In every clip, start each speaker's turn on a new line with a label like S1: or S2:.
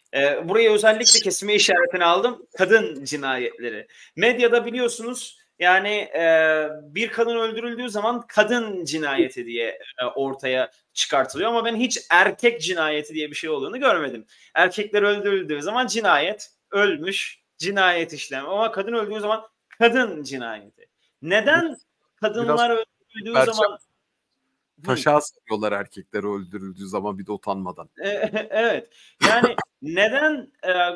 S1: Buraya özellikle kesme işaretini aldım. Kadın cinayetleri. Medyada biliyorsunuz yani bir kadın öldürüldüğü zaman kadın cinayeti diye ortaya çıkartılıyor ama ben hiç erkek cinayeti diye bir şey olduğunu görmedim. Erkekler öldürüldüğü zaman cinayet, ölmüş, cinayet işlemi ama kadın öldüğü zaman kadın cinayeti. Neden
S2: Biraz
S1: kadınlar öldürüldüğü zaman
S2: taşa asıyorlar erkekleri öldürüldüğü zaman bir de utanmadan.
S1: Evet. Yani neden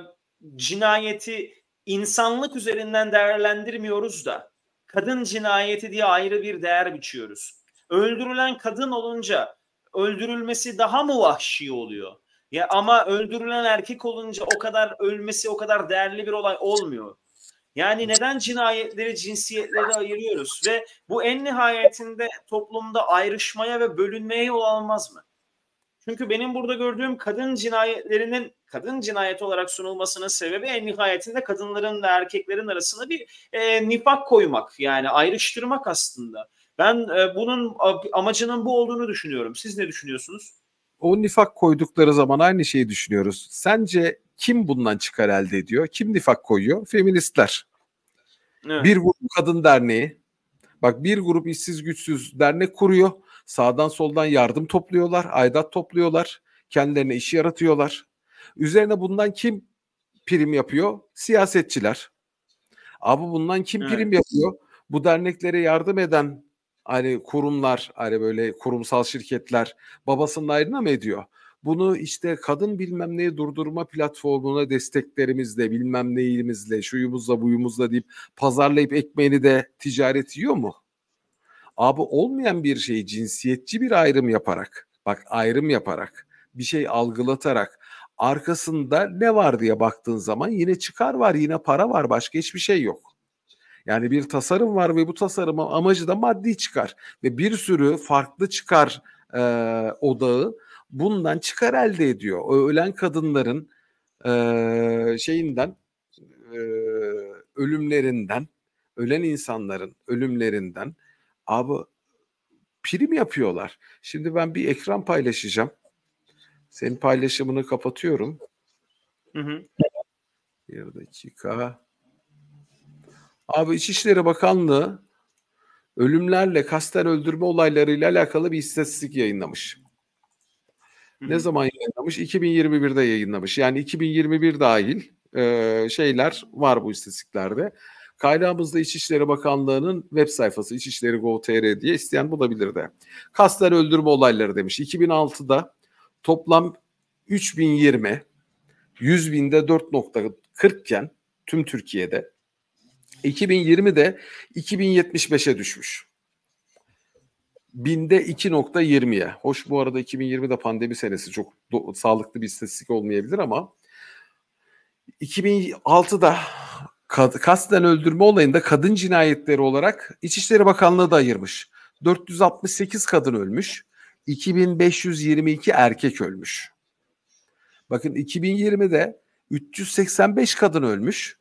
S1: cinayeti insanlık üzerinden değerlendirmiyoruz da kadın cinayeti diye ayrı bir değer biçiyoruz? Öldürülen kadın olunca öldürülmesi daha mı vahşi oluyor? Ya ama öldürülen erkek olunca o kadar ölmesi o kadar değerli bir olay olmuyor. Yani neden cinayetleri, cinsiyetleri ayırıyoruz ve bu en nihayetinde toplumda ayrışmaya ve bölünmeye yol almaz mı? Çünkü benim burada gördüğüm kadın cinayetlerinin kadın cinayeti olarak sunulmasının sebebi en nihayetinde kadınların ve erkeklerin arasında bir nifak koymak, yani ayrıştırmak aslında. Ben bunun amacının bu olduğunu düşünüyorum. Siz ne düşünüyorsunuz?
S2: O nifak koydukları zaman aynı şeyi düşünüyoruz. Sence kim bundan çıkar elde ediyor? Kim nifak koyuyor? Feministler.
S1: Evet.
S2: Bir grup kadın derneği. Bak, bir grup işsiz güçsüz dernek kuruyor. Sağdan soldan yardım topluyorlar, aidat topluyorlar. Kendilerine iş yaratıyorlar. Üzerine bundan kim prim yapıyor? Siyasetçiler. Abi bundan kim
S1: Evet.
S2: prim yapıyor? Bu derneklere yardım eden hani kurumlar, hani böyle kurumsal şirketler babasının ayrına mı ediyor? Bunu işte kadın bilmem neyi durdurma platformuna desteklerimizle, bilmem neyimizle, şuyumuzla buyumuzla deyip pazarlayıp ekmeğini de ticaret yiyor mu? Abi olmayan bir şeyi cinsiyetçi bir ayrım yaparak, bak ayrım yaparak, bir şey algılatarak arkasında ne var diye baktığın zaman yine çıkar var, yine para var, başka hiçbir şey yok. Yani bir tasarım var ve bu tasarımın amacı da maddi çıkar ve bir sürü farklı çıkar odağı bundan çıkar elde ediyor. O ölen kadınların şeyinden, e, ölümlerinden, ölen insanların ölümlerinden abi prim yapıyorlar. Şimdi ben bir ekran paylaşacağım. Senin paylaşımını kapatıyorum.
S1: Hı hı.
S2: Bir dakika. Abi İçişleri Bakanlığı ölümlerle kasten öldürme olaylarıyla alakalı bir istatistik yayınlamış.
S1: Hı
S2: Ne
S1: hı.
S2: zaman yayınlamış? 2021'de yayınlamış. Yani 2021 dahil şeyler var bu istatistiklerde. Kaynağımızda İçişleri Bakanlığı'nın web sayfası içişleri.gov.tr diye, isteyen bulabilir de. Kasten öldürme olayları demiş. 2006'da toplam 3020, 100 binde 4,40 iken tüm Türkiye'de 2020'de 2075'e düşmüş. Binde 2,20'ye. Hoş, bu arada 2020'de pandemi senesi, çok sağlıklı bir istatistik olmayabilir ama 2006'da kasten öldürme olayında kadın cinayetleri olarak İçişleri Bakanlığı da ayırmış. 468 kadın ölmüş, 2522 erkek ölmüş. Bakın 2020'de 385 kadın ölmüş,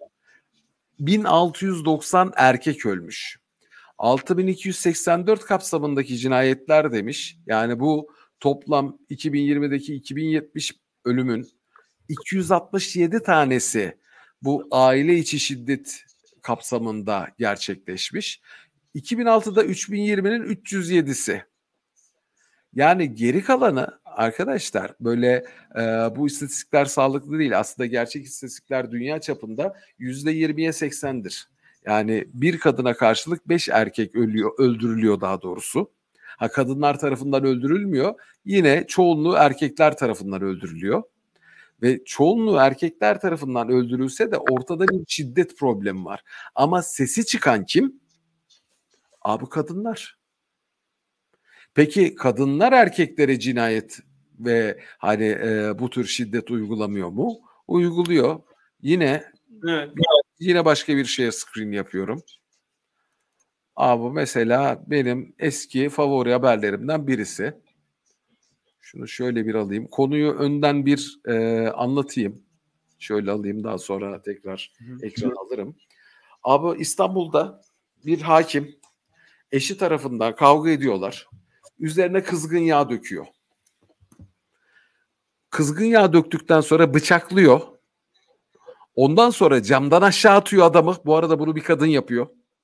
S2: 1690 erkek ölmüş. 6284 kapsamındaki cinayetler demiş. Yani bu toplam 2020'deki 2070 ölümün 267 tanesi bu aile içi şiddet kapsamında gerçekleşmiş. 2006'da 3020'nin 307'si. Yani geri kalanı arkadaşlar böyle bu istatistikler sağlıklı değil. Aslında gerçek istatistikler dünya çapında %20'ye 80'dir. Yani bir kadına karşılık 5 erkek öldürülüyor daha doğrusu. Ha, kadınlar tarafından öldürülmüyor. Yine çoğunluğu erkekler tarafından öldürülüyor. Ve çoğunluğu erkekler tarafından öldürülse de ortada bir şiddet problemi var. Ama sesi çıkan kim? Abi kadınlar. Peki kadınlar erkeklere cinayet ve hani bu tür şiddet uygulamıyor mu? Uyguluyor. Yine
S1: Evet.
S2: yine başka bir şeye screen yapıyorum. Abi mesela benim eski favori haberlerimden birisi. Şunu şöyle bir alayım. Konuyu önden bir anlatayım. Şöyle alayım, daha sonra tekrar ekran alırım. Abi İstanbul'da bir hakim eşi tarafından kavga ediyorlar. Üzerine kızgın yağ döküyor. Kızgın yağ döktükten sonra bıçaklıyor. Ondan sonra camdan aşağı atıyor adamı. Bu arada bunu bir kadın yapıyor.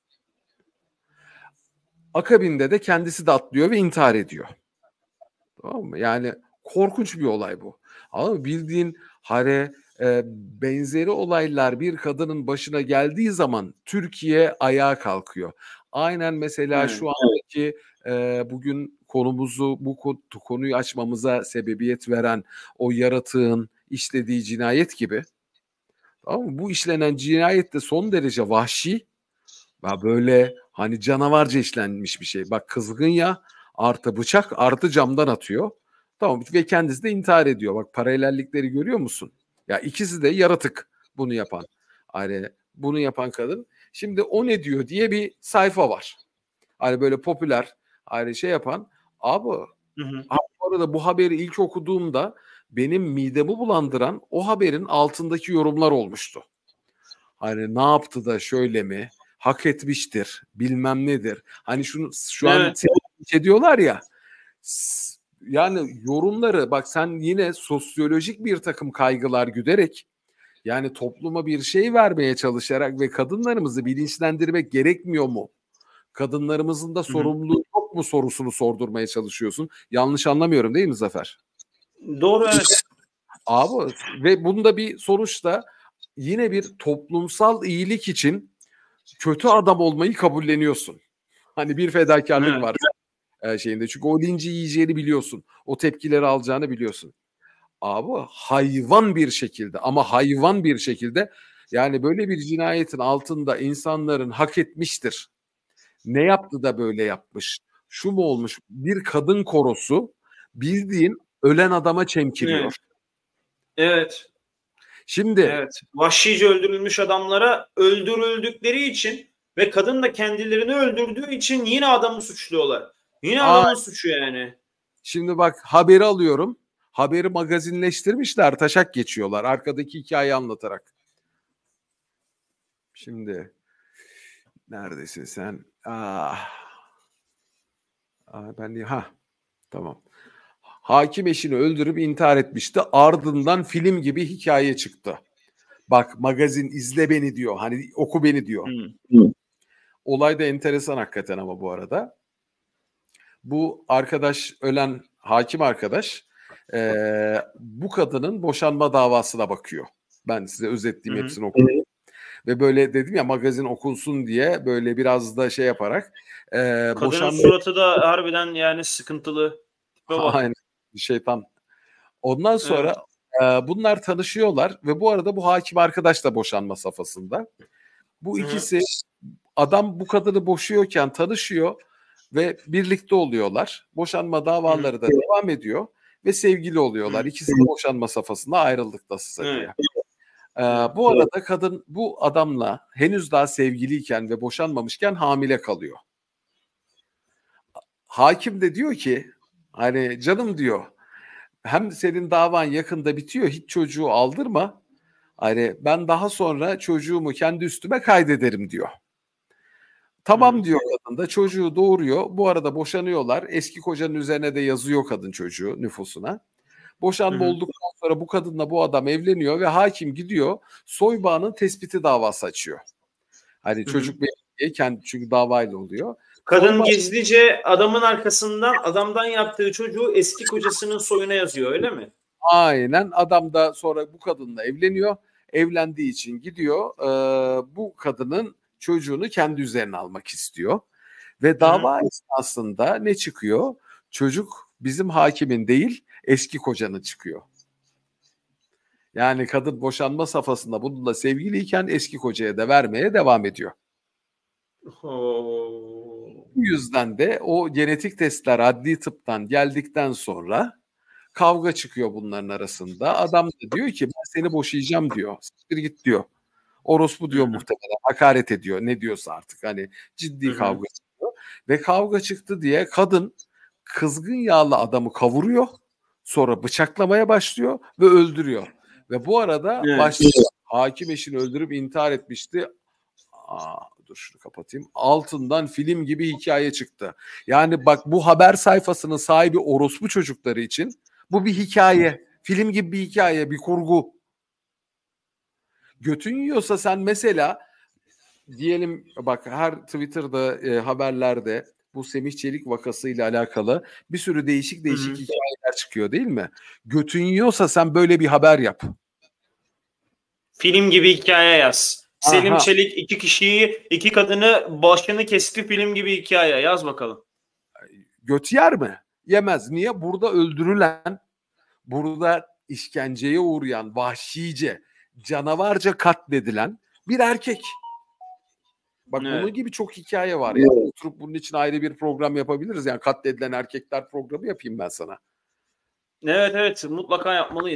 S2: Akabinde de kendisi de atlıyor ve intihar ediyor. Tamam mı? Yani korkunç bir olay bu. Ama bildiğin benzeri olaylar bir kadının başına geldiği zaman Türkiye ayağa kalkıyor. Aynen mesela şu andaki bugün konumuzu konuyu açmamıza sebebiyet veren o yaratığın işlediği cinayet gibi. Tamam mı? Bu işlenen cinayet de son derece vahşi ve böyle hani canavarca işlenmiş bir şey. Bak kızgın yağ artı bıçak artı camdan atıyor. Tamam ve kendisi de intihar ediyor. Bak paralellikleri görüyor musun? Ya ikisi de yaratık bunu yapan. Hani bunu yapan kadın. Şimdi o ne diyor diye bir sayfa var. Hani böyle popüler hani şey yapan. Abi, bu arada bu haberi ilk okuduğumda benim midemi bulandıran o haberin altındaki yorumlar olmuştu. Hani ne yaptı da şöyle mi? Hak etmiştir. Bilmem nedir. Hani şu an şey diyorlar ya. Yani yorumları bak sen yine sosyolojik bir takım kaygılar güderek yani topluma bir şey vermeye çalışarak ve kadınlarımızı bilinçlendirmek gerekmiyor mu? Kadınlarımızın da sorumluluğu yok mu sorusunu sordurmaya çalışıyorsun. Yanlış anlamıyorum değil mi Zafer?
S1: Doğru, evet.
S2: Abi ve bunda bir sonuçta yine bir toplumsal iyilik için kötü adam olmayı kabulleniyorsun. Hani bir fedakarlık var şeyinde. Çünkü o linci yiyeceğini biliyorsun. O tepkileri alacağını biliyorsun. Abi hayvan bir şekilde ama hayvan bir şekilde yani böyle bir cinayetin altında insanların hak etmiştir. Ne yaptı da böyle yapmış? Şu mu olmuş? Bir kadın korosu bildiğin ölen adama çemkiriyor.
S1: Evet.
S2: Şimdi
S1: vahşice öldürülmüş adamlara öldürüldükleri için ve kadın da kendilerini öldürdüğü için yine adamı suçluyorlar. Yine adamın suçu yani.
S2: Şimdi bak haberi alıyorum. Haberi magazinleştirmişler. Taşak geçiyorlar. Arkadaki hikayeyi anlatarak. Şimdi neredesin sen? Tamam. Hakim eşini öldürüp intihar etmişti. Ardından film gibi hikaye çıktı. Bak magazin izle beni diyor. Hani oku beni diyor. Olay da enteresan hakikaten ama bu arada. Bu arkadaş ölen hakim arkadaş bu kadının boşanma davasına bakıyor. Ben size özetleyeyim hepsini okudum. Ve böyle dedim ya magazin okunsun diye böyle biraz da şey yaparak
S1: kadının suratı da harbiden yani sıkıntılı.
S2: Aynen şeytan. Ondan sonra bunlar tanışıyorlar ve bu arada bu hakim arkadaş da boşanma safhasında. Bu ikisi adam bu kadını boşuyorken tanışıyor ve birlikte oluyorlar. Boşanma davaları da devam ediyor ve sevgili oluyorlar. İkisi de boşanma safhasında ayrıldık da size diye. Bu arada kadın bu adamla henüz daha sevgiliyken ve boşanmamışken hamile kalıyor. Hakim de diyor ki hani canım diyor hem senin davan yakında bitiyor hiç çocuğu aldırma. Hani ben daha sonra çocuğumu kendi üstüme kaydederim diyor. Tamam diyor kadın da çocuğu doğuruyor. Bu arada boşanıyorlar. Eski kocanın üzerine de yazıyor kadın çocuğu nüfusuna. Boşanma olduktan sonra bu kadınla bu adam evleniyor ve hakim gidiyor soybağının tespiti davası açıyor. Hani çocuk belli kendi çünkü davayla oluyor.
S1: Kadın gizlice adamın arkasından adamdan yaptığı çocuğu eski kocasının soyuna yazıyor öyle mi?
S2: Aynen adam da sonra bu kadınla evleniyor. Evlendiği için gidiyor bu kadının çocuğunu kendi üzerine almak istiyor. Ve dava esnasında ne çıkıyor? Çocuk bizim hakimin değil eski kocanın çıkıyor. Yani kadın boşanma safhasında bununla sevgiliyken eski kocaya da vermeye devam ediyor. Bu yüzden de o genetik testler adli tıptan geldikten sonra kavga çıkıyor bunların arasında. Adam da diyor ki ben seni boşayacağım diyor. Siktir git diyor. Orospu diyor muhtemelen. Hakaret ediyor. Ne diyorsa artık hani ciddi kavga çıkıyor. Ve kavga çıktı diye kadın kızgın yağlı adamı kavuruyor. Sonra bıçaklamaya başlıyor ve öldürüyor. Ve bu arada hakim eşini öldürüp intihar etmişti. Dur şunu kapatayım. Altından film gibi hikaye çıktı. Yani bak bu haber sayfasının sahibi orospu çocukları için bu bir hikaye. Film gibi bir hikaye, bir kurgu. Götün yiyorsa sen mesela diyelim bak her Twitter'da haberlerde bu Semih Çelik vakasıyla alakalı bir sürü değişik hikayeler çıkıyor değil mi? Götün yiyorsa sen böyle bir haber yap.
S1: Film gibi hikaye yaz. Selim Çelik 2 kişiyi, 2 kadını başını kesti, film gibi hikaye yaz bakalım.
S2: Göt yer mi? Yemez. Niye? Burada öldürülen, burada işkenceye uğrayan, vahşice, canavarca katledilen bir erkek. Bak bunun gibi çok hikaye var ya. Oturup bunun için ayrı bir program yapabiliriz. Yani katledilen erkekler programı yapayım ben sana.
S1: Evet mutlaka yapmalıyız.